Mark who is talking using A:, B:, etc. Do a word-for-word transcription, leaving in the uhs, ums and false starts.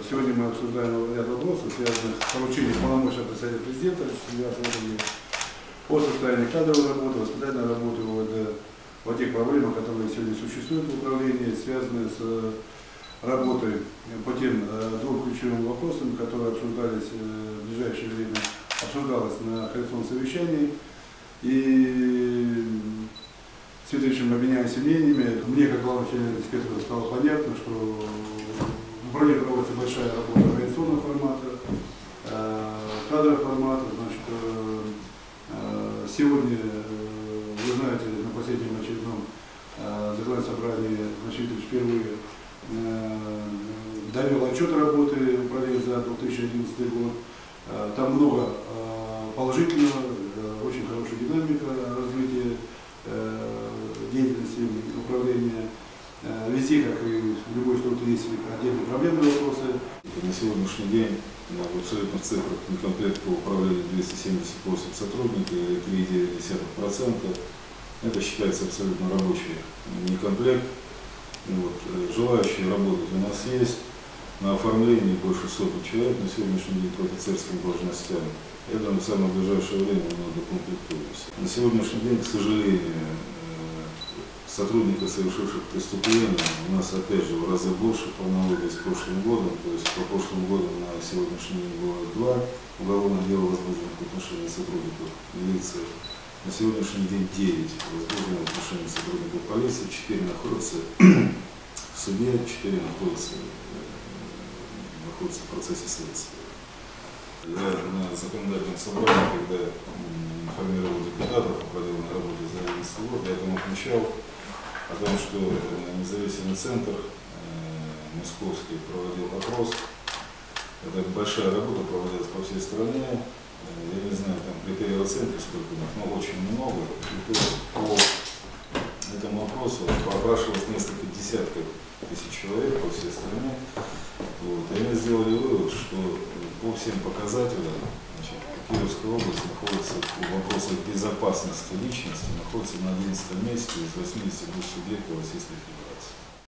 A: Сегодня мы обсуждаем ряд вопросов, связанных с поручением полномочий представителя президента по состоянию кадровой работы, воспитательной работы ОВД, о тех проблемах, которые сегодня существуют в управлении, связанные с работой по тем двум ключевым вопросам, которые обсуждались в ближайшее время, обсуждалось на коалиционном совещании. И с этим обменяемся мнениями. Мне, как главному члена экспертов, стало понятно, что в управлении проводится большая работа организационного формата, кадрового формата. Значит, сегодня, вы знаете, на последнем очередном законодательном собрании Васильевич впервые довел отчет работы управления за две тысячи одиннадцатый год. Там много положительного, очень хорошая динамика развития деятельности управления. Везде, как и в любой структуре, есть отдельные проблемные вопросы.
B: На сегодняшний день в абсолютных цифрах некомплект по управлению двести семьдесят восемь сотрудников или три целых девять десятых процента. Это считается абсолютно рабочий некомплект. Вот. Желающие работать у нас есть. На оформлении больше сотни человек на сегодняшний день по офицерским должностям. Я думаю, в самое ближайшее время мы докомплектуемся. На сегодняшний день, к сожалению, сотрудников, совершивших преступления, у нас опять же в разы больше по аналогии с прошлым годом. То есть по прошлым годам на сегодняшний день было два уголовных дела, возбужденных в отношении сотрудников милиции. На сегодняшний день девять возбужденных в отношении сотрудников полиции, четыре находятся в суде, четыре находятся находится в процессе следствия. Я на законодательном собрании, когда информировал депутатов о проделанной работе за одиннадцатый год, я там отмечал о том, что независимый центр э, московский проводил опрос. Это большая работа проводилась по всей стране. Я не знаю, там критерии оценки сколько у них, но очень много. И то по этому вопросу опрашивалось несколько десятков тысяч человек по всей стране. Вот. И они сделали вывод, что по всем показателям, значит, Кировская область находится в вопросах безопасности личности, находится на одиннадцатом месте из восьмидесяти двух субъектов Российской Федерации.